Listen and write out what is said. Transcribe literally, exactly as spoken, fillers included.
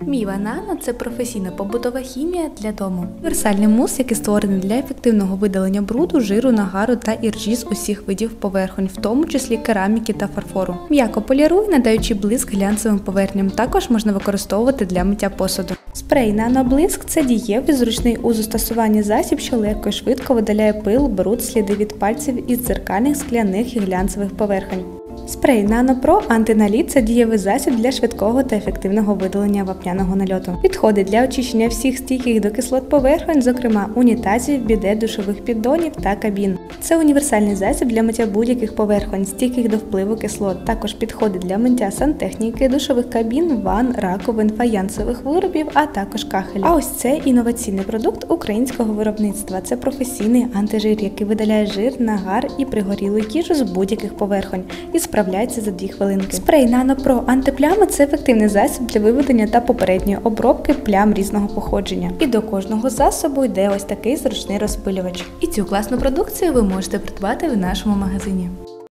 Міва Nano – це професійна побутова хімія для дому. Універсальний мус, який створений для ефективного видалення бруду, жиру, нагару та іржі з усіх видів поверхонь, в тому числі кераміки та фарфору. М'яко полірує, надаючи блиск глянцевим поверхням. Також можна використовувати для миття посуду. Спрей Nano Blisk – це дієвий, зручний у застосуванні засіб, що легко і швидко видаляє пил, бруд, сліди від пальців із дзеркальних, скляних і глянцевих поверхонь. Спрей Nano Pro антиналіт – це дієвий засіб для швидкого та ефективного видалення вапняного нальоту. Підходить для очищення всіх стійких до кислот поверхонь, зокрема унітазів, біде, душових піддонів та кабін. Це універсальний засіб для миття будь-яких поверхонь, стійких до впливу кислот. Також підходить для миття сантехніки, душових кабін, ванн, раковин, фаянсових виробів, а також кахелів. А ось це інноваційний продукт українського виробництва. Це професійний антижир, який видаляє жир, нагар і пригорілу їжу з будь-яких поверхонь. І справляється за дві хвилинки. Спрей Nano Pro антипляма – це ефективний засіб для виведення та попередньої обробки плям різного походження. І до кожного засобу йде ось такий зручний розпилювач. І цю класну продукцію ви можете придбати в нашому магазині.